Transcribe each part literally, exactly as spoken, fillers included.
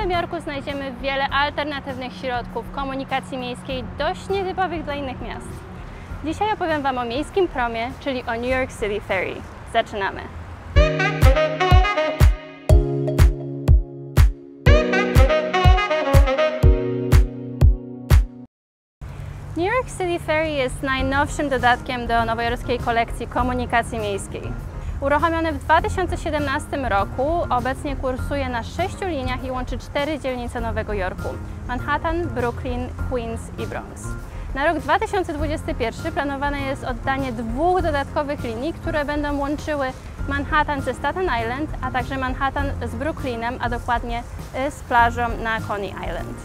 Nowym Jorku znajdziemy wiele alternatywnych środków komunikacji miejskiej, dość nietypowych dla innych miast. Dzisiaj opowiem Wam o miejskim promie, czyli o New York City Ferry. Zaczynamy! New York City Ferry jest najnowszym dodatkiem do nowojorskiej kolekcji komunikacji miejskiej. Uruchomiony w dwa tysiące siedemnastym roku, obecnie kursuje na sześciu liniach i łączy cztery dzielnice Nowego Jorku: Manhattan, Brooklyn, Queens i Bronx. Na rok dwa tysiące dwudziesty pierwszy planowane jest oddanie dwóch dodatkowych linii, które będą łączyły Manhattan ze Staten Island, a także Manhattan z Brooklynem, a dokładnie z plażą na Coney Island.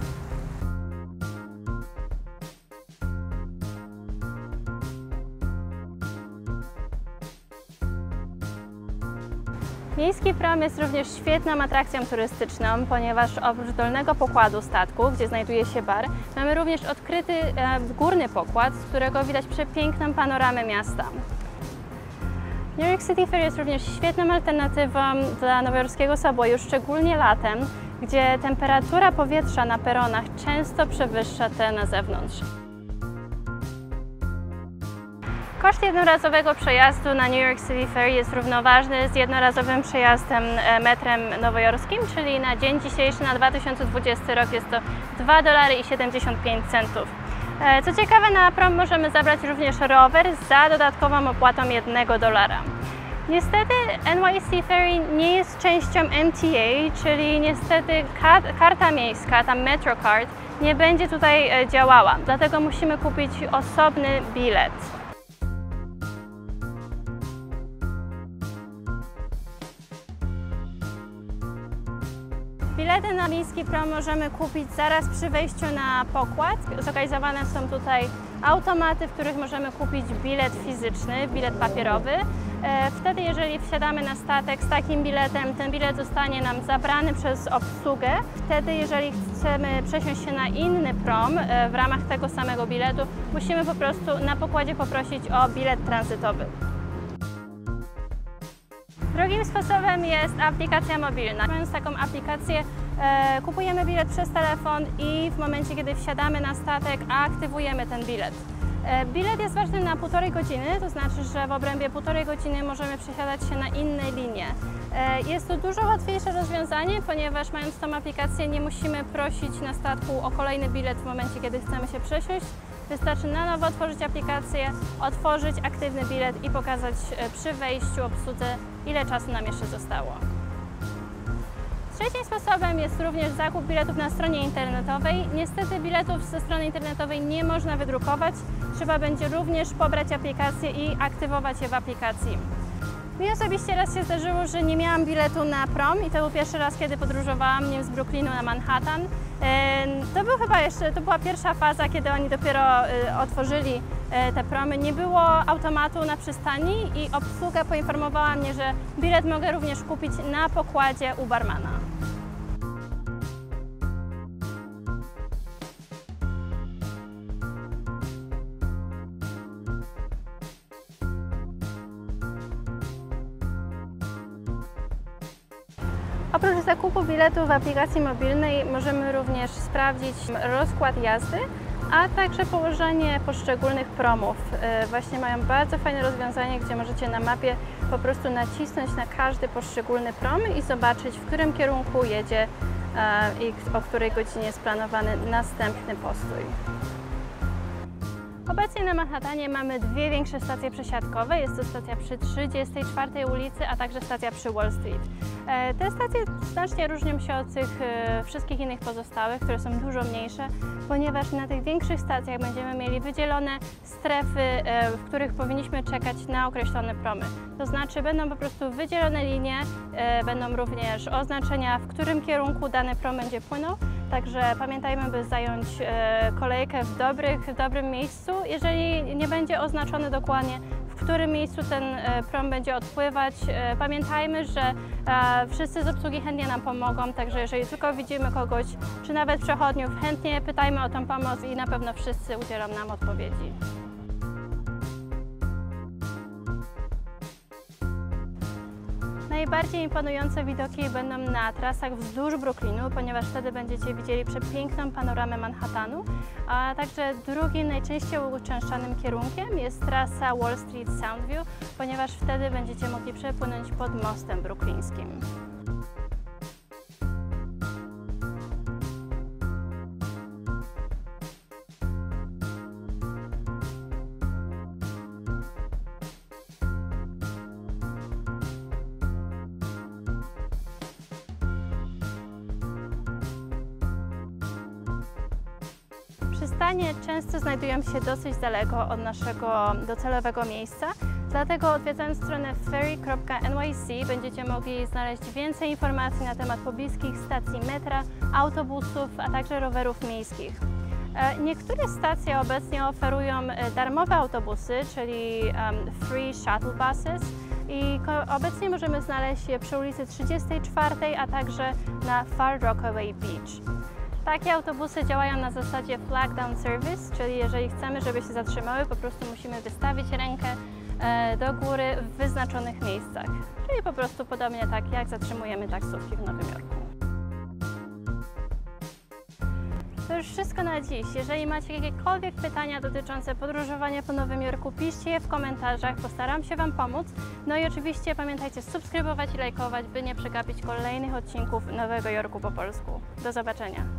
Miejski prom jest również świetną atrakcją turystyczną, ponieważ oprócz dolnego pokładu statku, gdzie znajduje się bar, mamy również odkryty e, górny pokład, z którego widać przepiękną panoramę miasta. New York City Ferry jest również świetną alternatywą dla nowojorskiego subwayu, szczególnie latem, gdzie temperatura powietrza na peronach często przewyższa tę na zewnątrz. Koszt jednorazowego przejazdu na New York City Ferry jest równoważny z jednorazowym przejazdem metrem nowojorskim, czyli na dzień dzisiejszy, na dwa tysiące dwudziesty rok, jest to dwa dolary i siedemdziesiąt pięć centów. Co ciekawe, na prom możemy zabrać również rower za dodatkową opłatą jednego dolara. Niestety N Y C Ferry nie jest częścią M T A, czyli niestety karta miejska, ta MetroCard, nie będzie tutaj działała, dlatego musimy kupić osobny bilet. Bilety na miejski prom możemy kupić zaraz przy wejściu na pokład. Zlokalizowane są tutaj automaty, w których możemy kupić bilet fizyczny, bilet papierowy. Wtedy, jeżeli wsiadamy na statek z takim biletem, ten bilet zostanie nam zabrany przez obsługę. Wtedy, jeżeli chcemy przesiąść się na inny prom w ramach tego samego biletu, musimy po prostu na pokładzie poprosić o bilet tranzytowy. Drugim sposobem jest aplikacja mobilna. Mając taką aplikację, e, kupujemy bilet przez telefon i w momencie, kiedy wsiadamy na statek, aktywujemy ten bilet. E, bilet jest ważny na półtorej godziny, to znaczy, że w obrębie półtorej godziny możemy przesiadać się na inne linie. E, jest to dużo łatwiejsze rozwiązanie, ponieważ mając tą aplikację nie musimy prosić na statku o kolejny bilet w momencie, kiedy chcemy się przesiąść. Wystarczy na nowo otworzyć aplikację, otworzyć aktywny bilet i pokazać przy wejściu obsłudze, ile czasu nam jeszcze zostało. Trzecim sposobem jest również zakup biletów na stronie internetowej. Niestety biletów ze strony internetowej nie można wydrukować. Trzeba będzie również pobrać aplikację i aktywować je w aplikacji. Mi osobiście raz się zdarzyło, że nie miałam biletu na prom i to był pierwszy raz, kiedy podróżowałam nim z Brooklynu na Manhattan. To był chyba jeszcze, to była pierwsza faza, kiedy oni dopiero otworzyli te promy. Nie było automatu na przystani i obsługa poinformowała mnie, że bilet mogę również kupić na pokładzie u barmana. Oprócz zakupu biletu w aplikacji mobilnej możemy również sprawdzić rozkład jazdy, a także położenie poszczególnych promów. Właśnie mają bardzo fajne rozwiązanie, gdzie możecie na mapie po prostu nacisnąć na każdy poszczególny prom i zobaczyć, w którym kierunku jedzie i o której godzinie jest planowany następny postój. Obecnie na Manhattanie mamy dwie większe stacje przesiadkowe. Jest to stacja przy trzydziestej czwartej ulicy, a także stacja przy Wall Street. Te stacje znacznie różnią się od tych wszystkich innych pozostałych, które są dużo mniejsze, ponieważ na tych większych stacjach będziemy mieli wydzielone strefy, w których powinniśmy czekać na określone promy. To znaczy będą po prostu wydzielone linie, będą również oznaczenia, w którym kierunku dany prom będzie płynął. Także pamiętajmy, by zająć kolejkę w, dobrych, w dobrym miejscu. Jeżeli nie będzie oznaczony dokładnie, w którym miejscu ten prom będzie odpływać, pamiętajmy, że wszyscy z obsługi chętnie nam pomogą, także jeżeli tylko widzimy kogoś, czy nawet przechodniów, chętnie pytajmy o tą pomoc i na pewno wszyscy udzielą nam odpowiedzi. Najbardziej imponujące widoki będą na trasach wzdłuż Brooklynu, ponieważ wtedy będziecie widzieli przepiękną panoramę Manhattanu, a także drugim najczęściej uczęszczanym kierunkiem jest trasa Wall Street Soundview, ponieważ wtedy będziecie mogli przepłynąć pod mostem brooklyńskim. Przystanie często znajdują się dosyć daleko od naszego docelowego miejsca, dlatego odwiedzając stronę ferry kropka N Y C będziecie mogli znaleźć więcej informacji na temat pobliskich stacji metra, autobusów, a także rowerów miejskich. Niektóre stacje obecnie oferują darmowe autobusy, czyli free shuttle buses, i obecnie możemy znaleźć je przy ulicy trzydziestej czwartej, a także na Far Rockaway Beach. Takie autobusy działają na zasadzie flag down service, czyli jeżeli chcemy, żeby się zatrzymały, po prostu musimy wystawić rękę do góry w wyznaczonych miejscach. Czyli po prostu podobnie tak, jak zatrzymujemy taksówki w Nowym Jorku. To już wszystko na dziś. Jeżeli macie jakiekolwiek pytania dotyczące podróżowania po Nowym Jorku, piszcie je w komentarzach, postaram się Wam pomóc. No i oczywiście pamiętajcie subskrybować i lajkować, by nie przegapić kolejnych odcinków Nowego Jorku po polsku. Do zobaczenia!